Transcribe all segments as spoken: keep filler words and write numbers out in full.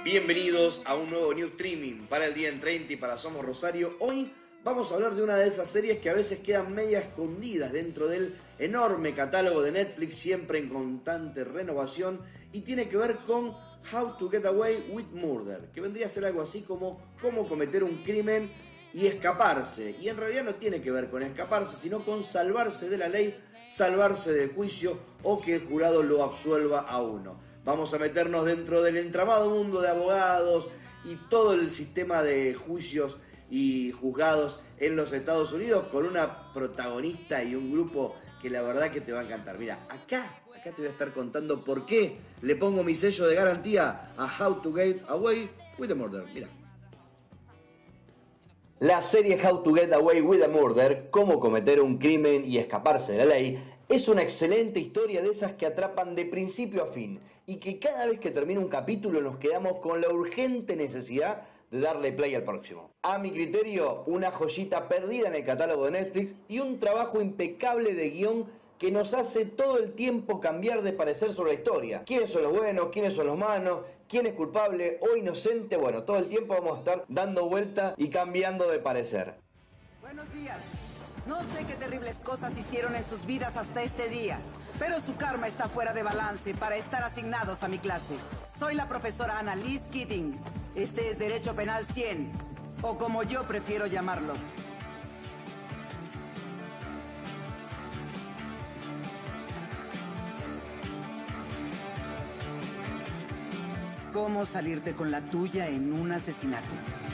Bienvenidos a un nuevo New Streaming para el día en treinta y para Somos Rosario. Hoy vamos a hablar de una de esas series que a veces quedan media escondidas dentro del enorme catálogo de Netflix, siempre en constante renovación, y tiene que ver con How to Get Away with Murder, que vendría a ser algo así como cómo cometer un crimen y escaparse. Y en realidad no tiene que ver con escaparse, sino con salvarse de la ley, salvarse del juicio o que el jurado lo absuelva a uno. Vamos a meternos dentro del entramado mundo de abogados y todo el sistema de juicios y juzgados en los Estados Unidos con una protagonista y un grupo que la verdad que te va a encantar. Mira, acá, acá te voy a estar contando por qué le pongo mi sello de garantía a How to Get Away with a Murder. Mira. La serie How to Get Away with a Murder, cómo cometer un crimen y escaparse de la ley, es una excelente historia de esas que atrapan de principio a fin y que cada vez que termina un capítulo nos quedamos con la urgente necesidad de darle play al próximo. A mi criterio, una joyita perdida en el catálogo de Netflix y un trabajo impecable de guión que nos hace todo el tiempo cambiar de parecer sobre la historia. ¿Quiénes son los buenos? ¿Quiénes son los malos? ¿Quién es culpable o inocente? Bueno, todo el tiempo vamos a estar dando vuelta y cambiando de parecer. Buenos días. No sé qué terribles cosas hicieron en sus vidas hasta este día, pero su karma está fuera de balance para estar asignados a mi clase. Soy la profesora Annalise Keating. Este es Derecho Penal cien, o como yo prefiero llamarlo. ¿Cómo salirte con la tuya en un asesinato?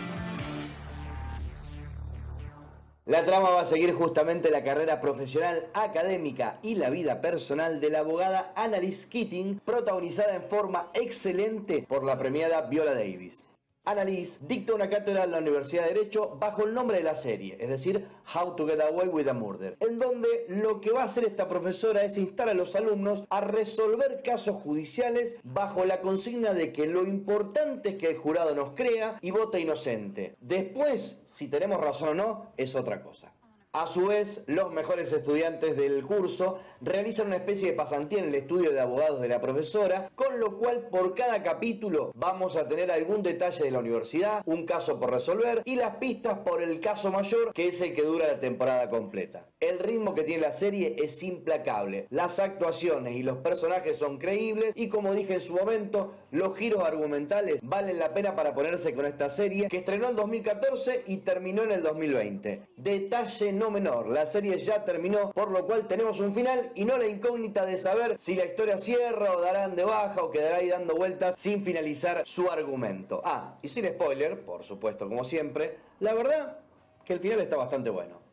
La trama va a seguir justamente la carrera profesional, académica y la vida personal de la abogada Annalise Keating, protagonizada en forma excelente por la premiada Viola Davis. Annalise dicta una cátedra en la Universidad de Derecho bajo el nombre de la serie, es decir, How to Get Away with a Murder, en donde lo que va a hacer esta profesora es instar a los alumnos a resolver casos judiciales bajo la consigna de que lo importante es que el jurado nos crea y vote inocente. Después, si tenemos razón o no, es otra cosa. A su vez, los mejores estudiantes del curso realizan una especie de pasantía en el estudio de abogados de la profesora, con lo cual por cada capítulo vamos a tener algún detalle de la universidad, un caso por resolver y las pistas por el caso mayor, que es el que dura la temporada completa. El ritmo que tiene la serie es implacable, las actuaciones y los personajes son creíbles y, como dije en su momento, los giros argumentales valen la pena para ponerse con esta serie, que estrenó en dos mil catorce y terminó en el dos mil veinte. Detalle no menor, la serie ya terminó, por lo cual tenemos un final y no la incógnita de saber si la historia cierra o darán de baja o quedará ahí dando vueltas sin finalizar su argumento. Ah, y sin spoiler, por supuesto, como siempre, la verdad que el final está bastante bueno.